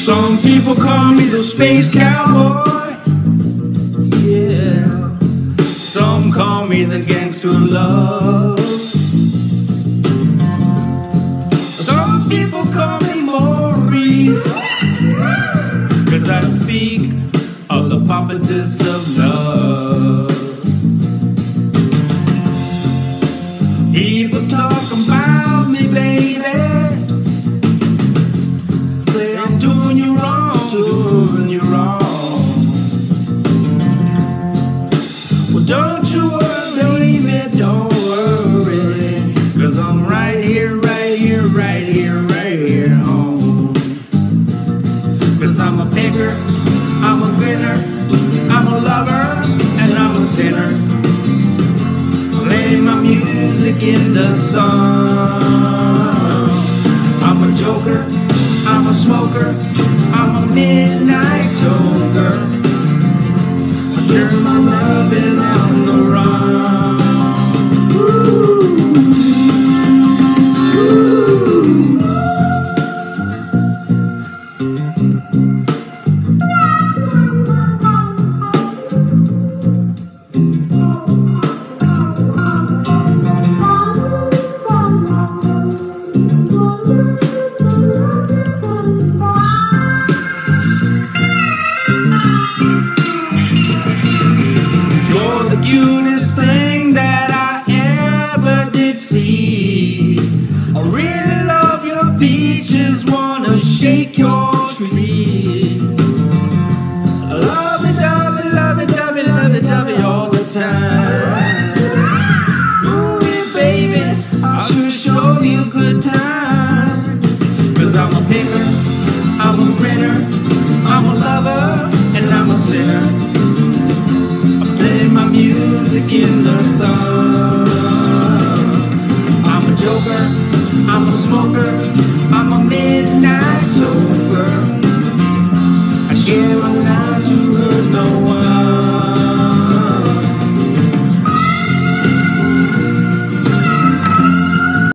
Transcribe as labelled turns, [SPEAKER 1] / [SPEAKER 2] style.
[SPEAKER 1] Some people call me the space cowboy. Yeah. Some call me the gangster of love. Some people call me Maurice, 'cause I speak of the pompous of love. People talk about me, baby, say I'm doing you wrong, doing you wrong. Well, don't you worry, me, don't worry, 'cause I'm right here, right here, right here, right here home. 'Cause I'm a picker, I'm a grinner, I'm a lover, and I'm a sinner. Play my music in the sun. I'm a joker, I'm a smoker, I'm a midnight toker. I share my loving on the run. Cutest thing that I ever did see. I really love your peaches, wanna shake your tree. Lovey, dovey, lovey, dovey, lovey, dovey all the time. Ooh, baby, I sure show you a good time. 'Cause I'm a picker, I'm a grinner, I'm a lover, and I'm a sinner. Play my music in the sun. I'm a joker, I'm a smoker, I'm a midnight toker. I share my life.